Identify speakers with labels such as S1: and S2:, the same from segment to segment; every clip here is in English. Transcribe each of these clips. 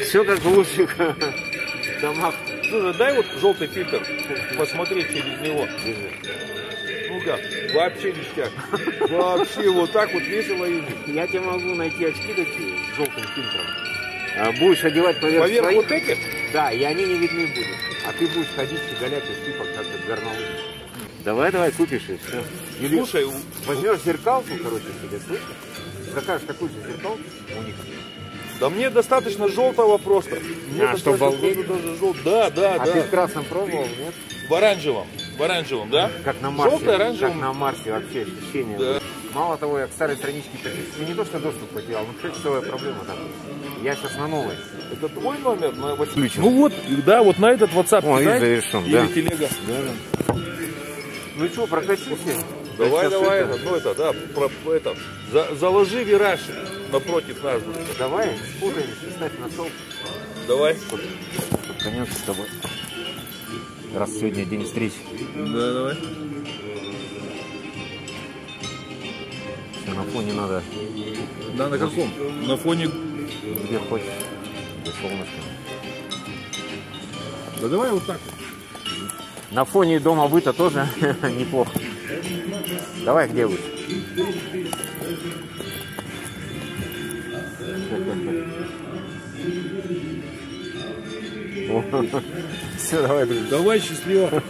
S1: Все как в лучших домах.
S2: Слушай, дай вот желтый фильтр, посмотреть через него. Ну-ка, вообще ништяк. Вообще вот так вот весело ездить.
S1: Я тебе могу найти очки такие с желтым фильтром. Будешь одевать поверх своих,
S2: вот этих?
S1: Да, и они не видны будут. А ты будешь ходить, щеголять и типа как-то горнолыжник. Давай, купишь и все. Или
S2: слушай,
S1: возьмешь зеркалку, короче, себе, слышишь? Закажешь такую же зеркалку у них.
S2: Да мне достаточно желтого просто. Мне
S1: что, балдеть?
S2: Да.
S1: Ты в красном пробовал, нет?
S2: В оранжевом, да?
S1: Как на Марсе.
S2: Желтый, оранжевый.
S1: Как на Марсе вообще ощущение.
S2: Да.
S1: Мало того, я к старой страничке не то что доступ потерял, но часовая проблема там. Я сейчас на новой.
S2: Это твой номер на
S1: Включен.
S2: Ну вот, да, вот на этот WhatsApp.
S1: О, и завершен,
S2: или
S1: да.
S2: телега.
S1: Да. Ну что, прокатился?
S2: Давай, заложи вираж напротив нас.
S1: Давай, спутаемся, ставь на стол.
S2: Давай.
S1: Конец с тобой. Раз сегодня день встречи.
S2: Да, давай.
S1: Все, на фоне надо.
S2: Да, на каком? На фоне.
S1: Где хочешь. Где солнышко.
S2: Да давай вот так.
S1: На фоне дома быта тоже неплохо. Давай, где вы? Все, давай, друзья.
S2: Давай, счастливо.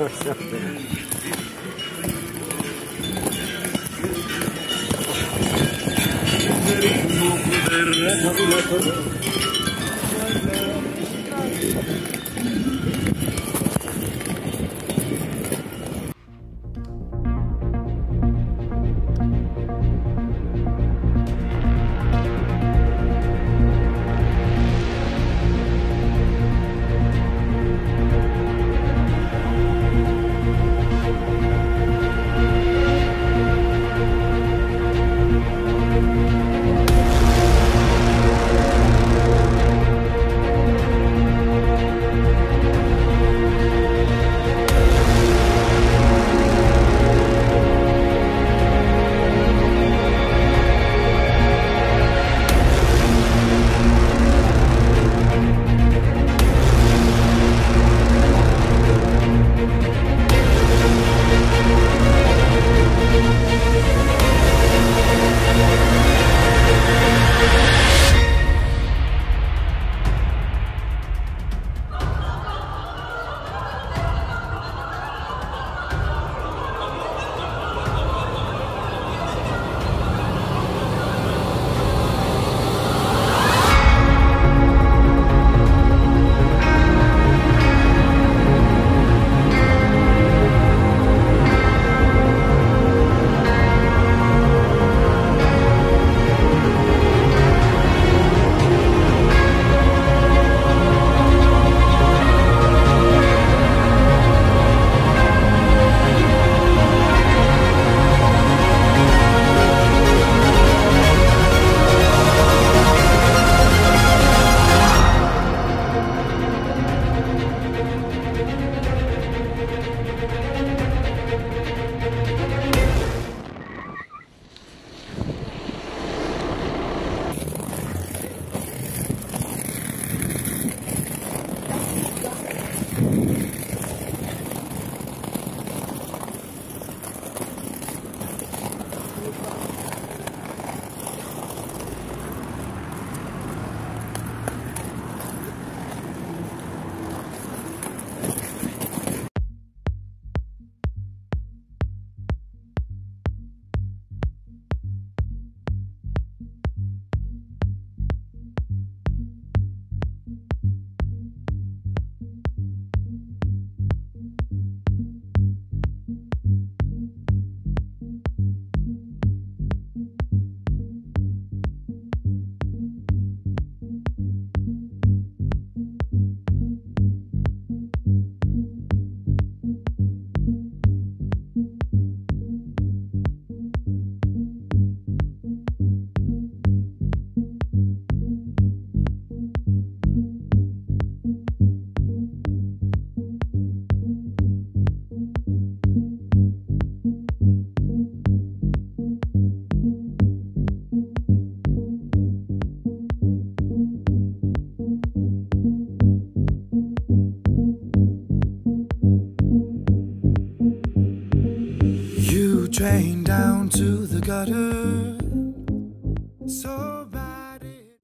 S3: drain down to the gutter. So bad it...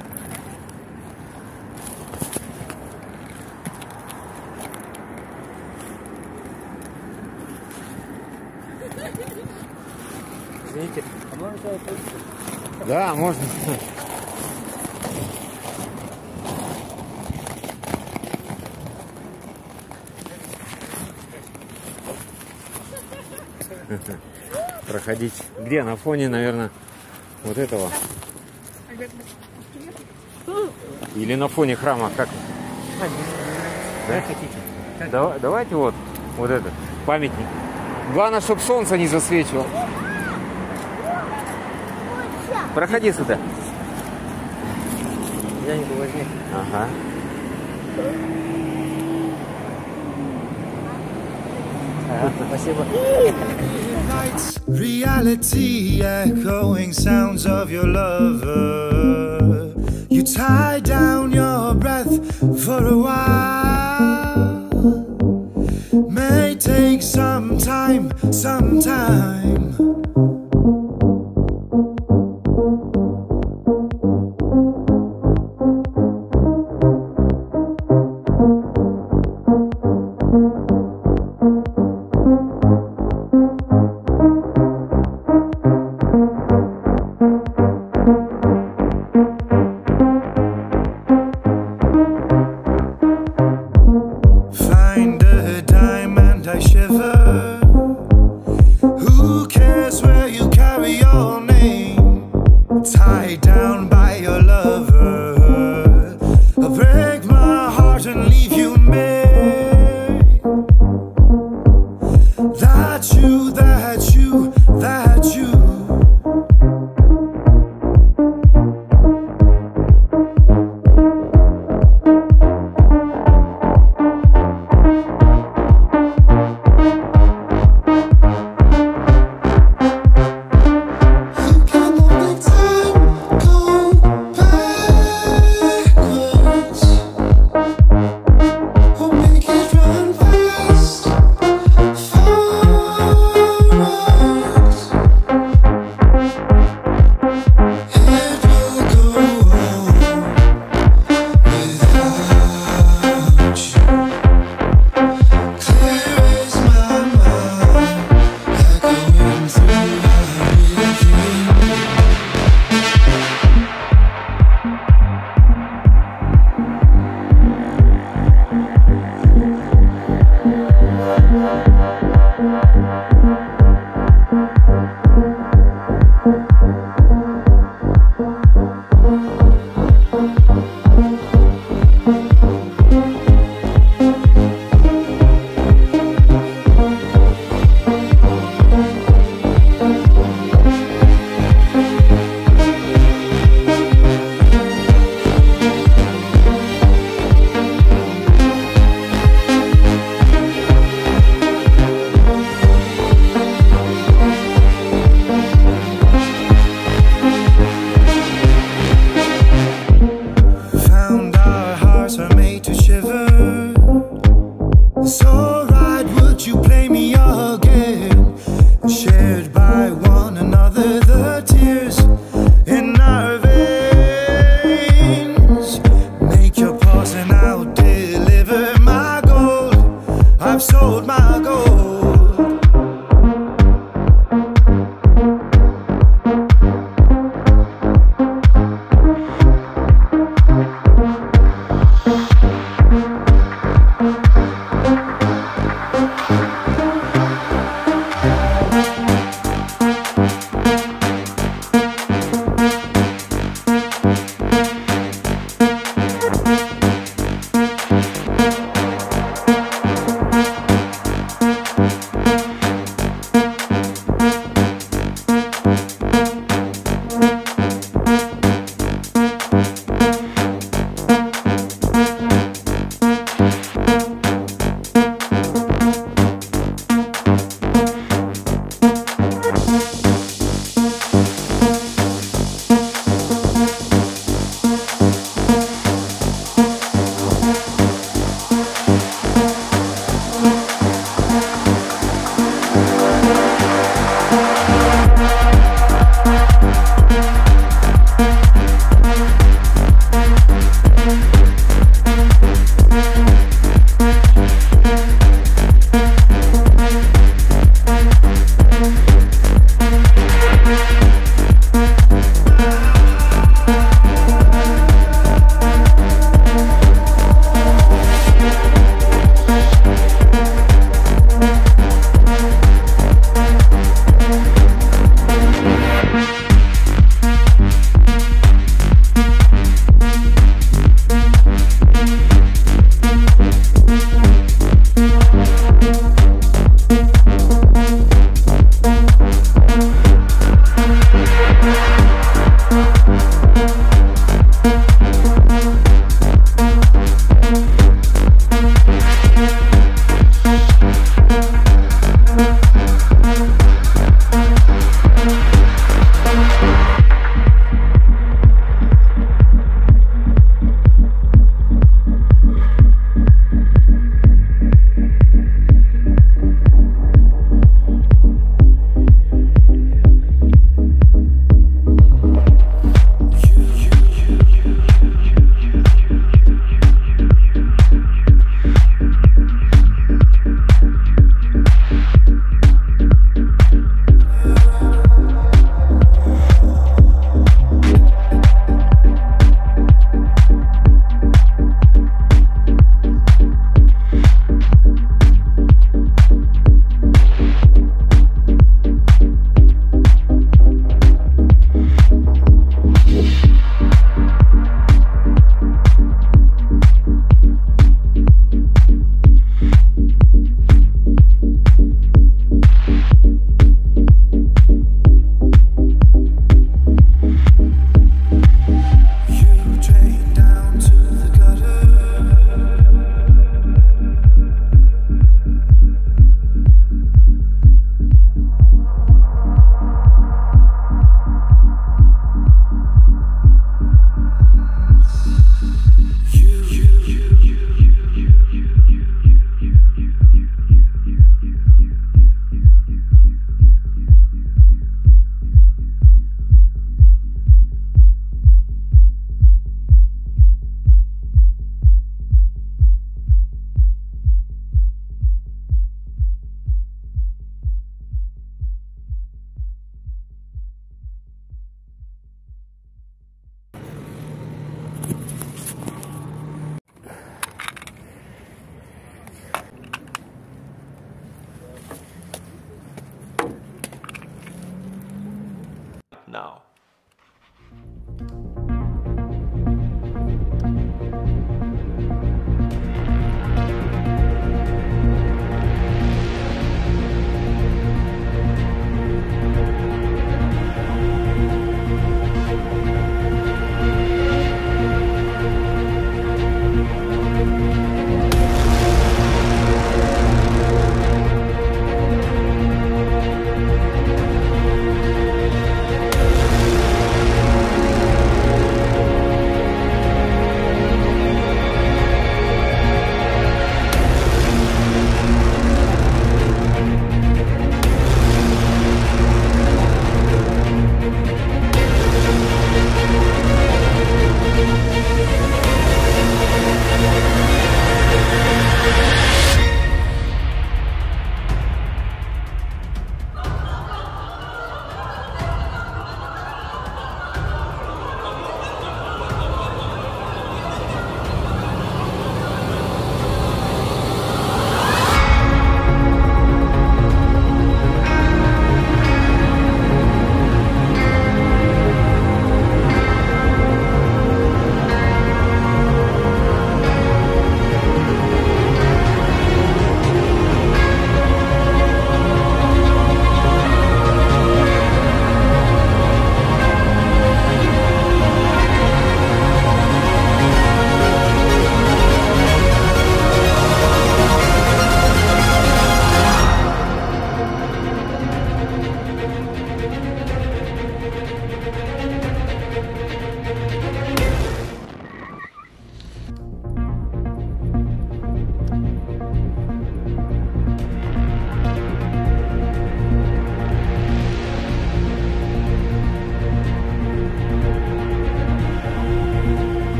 S4: Извините, а можно сюда поехать?
S1: Да, можно. Проходить. Где? На фоне, наверное, вот этого. Или на фоне храма, как?
S4: Как хотите.
S1: Давайте вот этот памятник. Главное, чтобы солнце не засвечивало. Проходи сюда.
S4: Яньку возьми.
S1: Ага.
S4: Спасибо.
S3: Lights, reality, echoing sounds of your lover. You tie down your breath for a while. May take some time, some time. Find a dime and I shiver. Who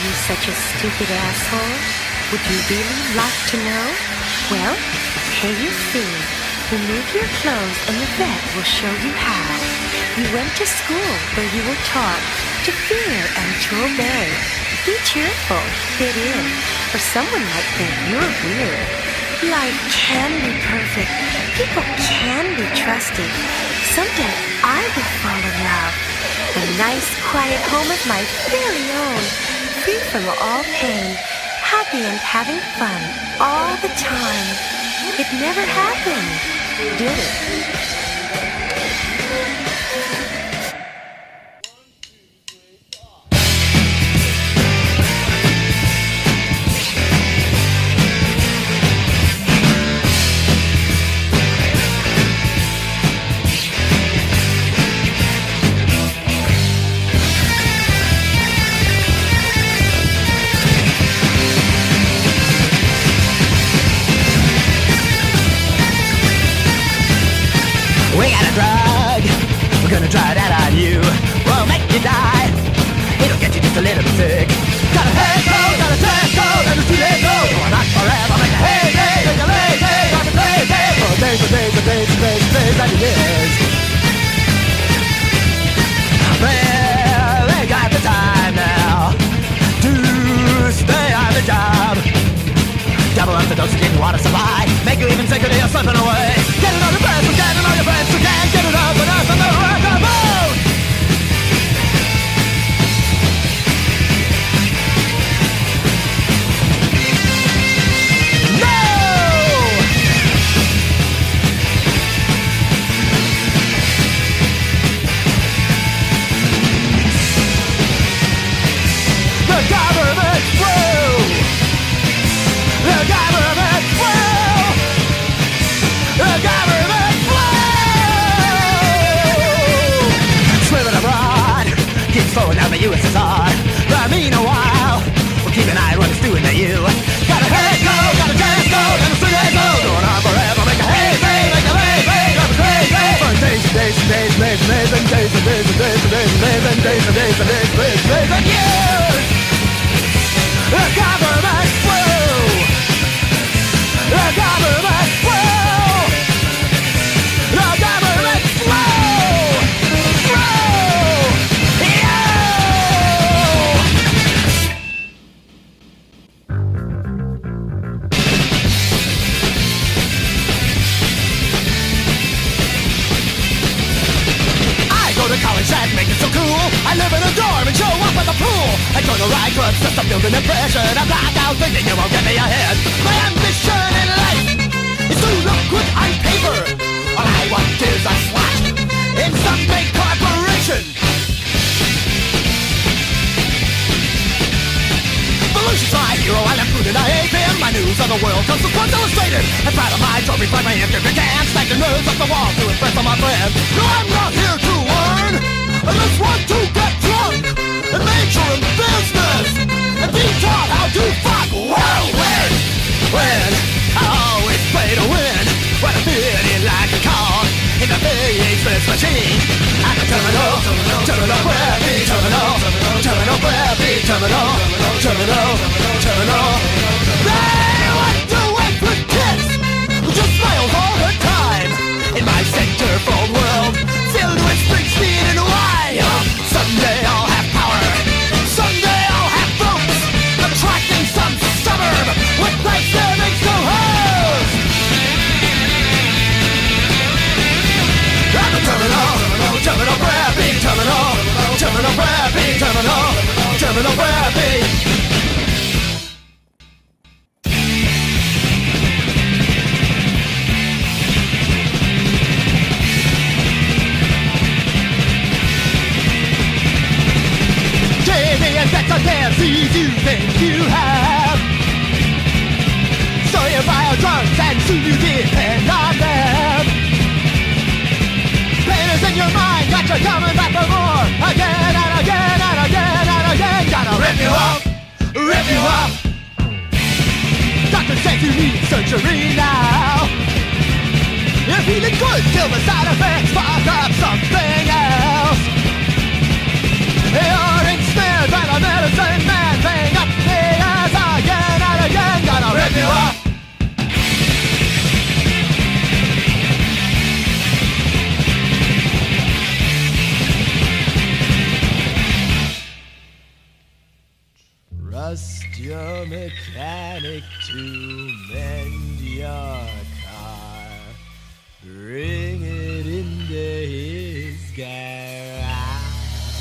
S5: such a stupid asshole? Would you really like to know? Well, here you see. Remove your clothes and the vet will show you how. You went to school where you were taught to fear and to obey. Be cheerful, fit in, or someone might think you're weird. Life can be perfect. People can be trusted. Someday I will fall in love. A nice, quiet home of my very own. Free from all pain. Happy and having fun all the time. It never happened, did it?
S6: We got a drug, we're gonna try that on you. We'll make you die, it'll get you just a little bit sick. Got a head cold, got a chest cold, and a too late go. Going on forever, make a hey, hey, make a lay, hey, got a play, hey. For days and days and days and days and days and years. Well, they got the time now to stay on the job. Double up the dose of getting water supply. Make you even sicker, you're slipping away. Get it on your breath, get it on your friends who can't get it up and up on the rock of boat. No! The government will. The government will. The government will. Swimming abroad, keep slowing down the USSR. But meanwhile, we'll keep an eye on what it's doing to you. Got a head cold, got a chest cold, and a string head cold. Going on forever, make a hey, hey, make a lay, hey, got a crazy. For days and days and days and days and days and days and days and days and days and days and days and days and days and days and years. The government will. The government will. The government will. I go to college and make it so cool. I live in a dorm and show up at the pool. I turn the right to obsess, I'm building impression. I'm blacked out thinking you won't get me ahead. My ambition in life is to look good on paper. All I want is a slot in some big corporation. Volusia's my hero, I left food and I ate him. My news of the world comes from Sports Illustrated. I'm proud of my trophy, find my intricate dance. Stack the nerves off the wall to impress all my friends. No, I'm not here to learn. I just want to get drunk and major in business and be taught how to fuck. Well, when I always play to win. When I'm feeling like a cog in the faceless machine. At the terminal, terminal, preppy, terminal, terminal, preppy, terminal, terminal, terminal. They want to wait for kids who just smile all the time. In my centerfold world, filled with Springsteen and wine. Someday I'll have power. Someday I'll have votes. Attracting some suburb with Thanksgiving co-host. I'm a terminal, terminal preppy, terminal, terminal preppy, terminal, terminal preppy. That's a disease you think you have. So you buy drugs and soon you depend on them. Pain is in your mind, got you coming back for more. Again and again and again and again. Gotta rip you off, rip you off. Doctor says you need surgery now. You're feeling good till the side effects spark up something else. You're ensnared by the medicine man, paying up Trust your mechanic to mend your car. Bring it into his garage.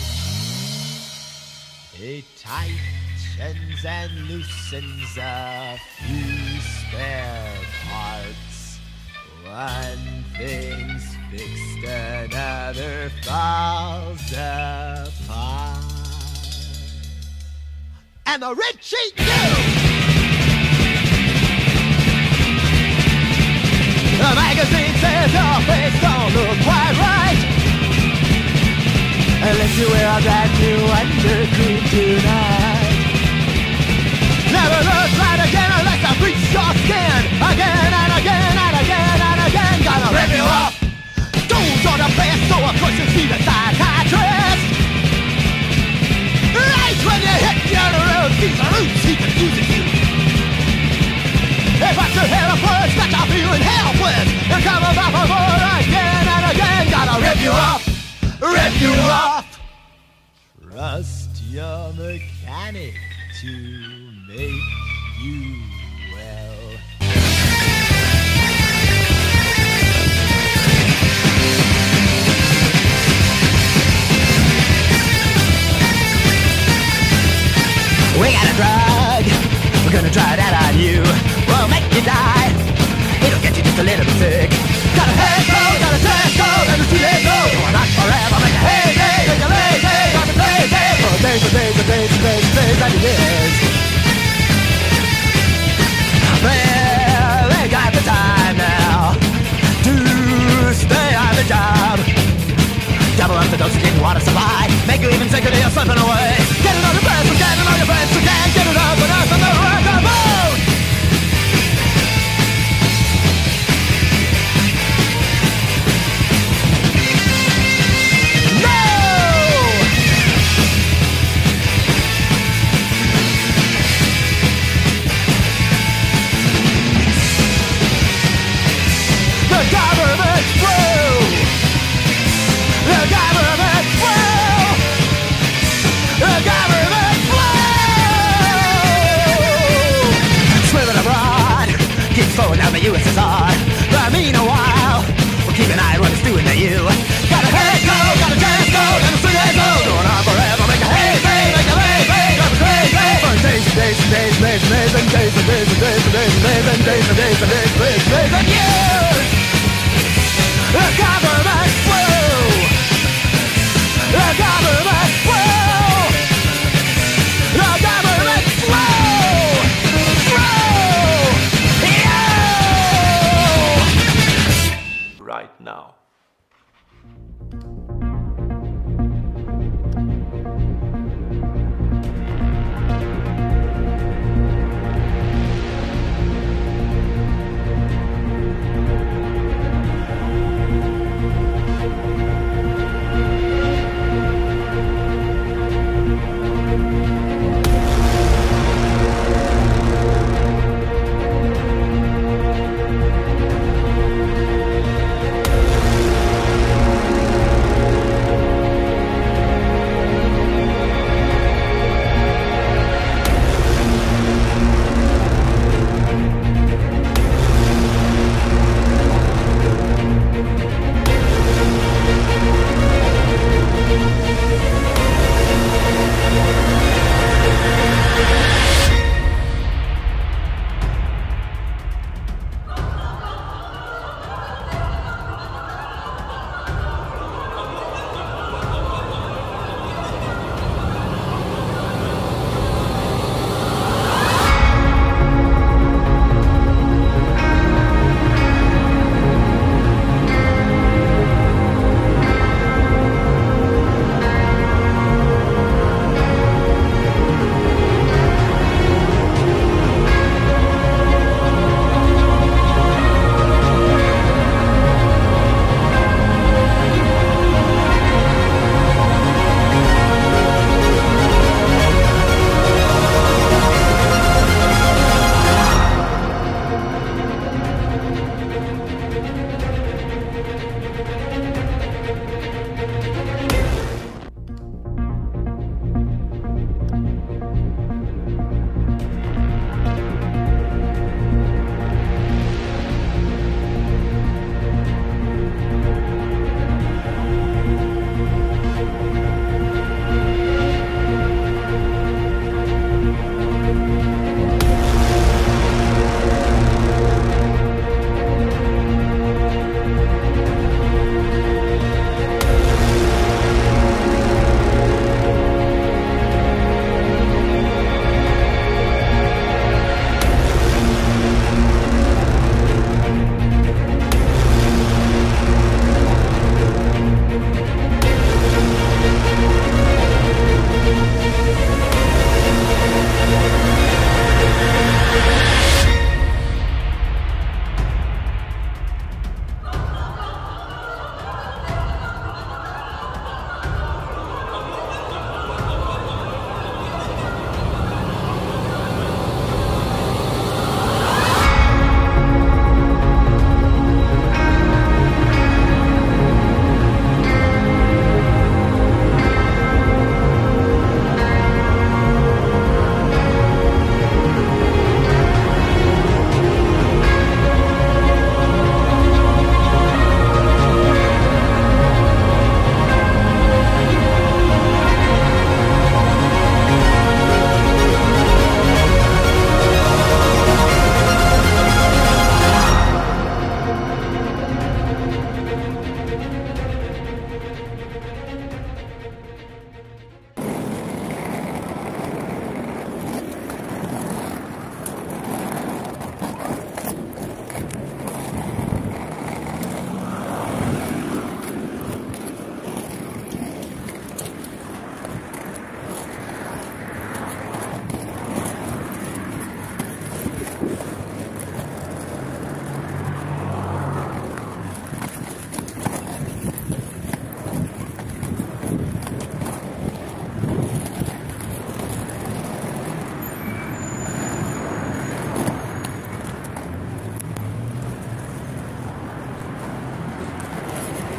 S6: He tightens and loosens a few spare parts. One thing's fixed, another falls apart. And the red sheet knew. The magazine says your face don't look quite right, unless you wear that new undercream tonight. Never looks right again unless I bleach your skin. Again and again and again and again. Gonna rip you off. Those are the best, so of course you see the psychiatrist. Right when you hit the other road, he's the roots, he confuses you. If I should hear a word, that you're feeling helpless. You're coming back for more again and again. Gotta rip you off, rip you off. Trust your mechanic to make you well. We got a drug, we're gonna try that on you. We'll make you die, it'll get you just a little bit sick. Got a head cold, got a chest cold, and a two-day go. You're not forever, make a heyday, make a lazy, got a crazy. For days and days and days and days and days and years. Well, they got the time now to stay on the job. Double up the dosage in water supply, make you even sicker till you're slipping away. Get it on your friends, get it on your friends who can't get it up with us on the rock of moon. No! The government flew! The government flew! The government flew! Swimming abroad, keeps flowing down the USSR. But meanwhile, we'll keep an eye on what it's doing to you. Got a head cold, got a chest cold, and a straight cold. Going on forever, make a hazy, make a lazy, got a crazy. For days and days and days and days and days and days and days and days and days and days and days and days and days and days and years. The government flew! The government flew! The government flew! Flew!
S2: Right now.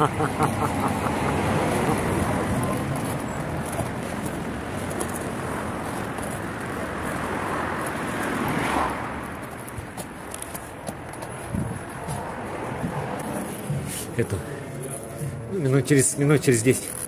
S4: Это минут через 10.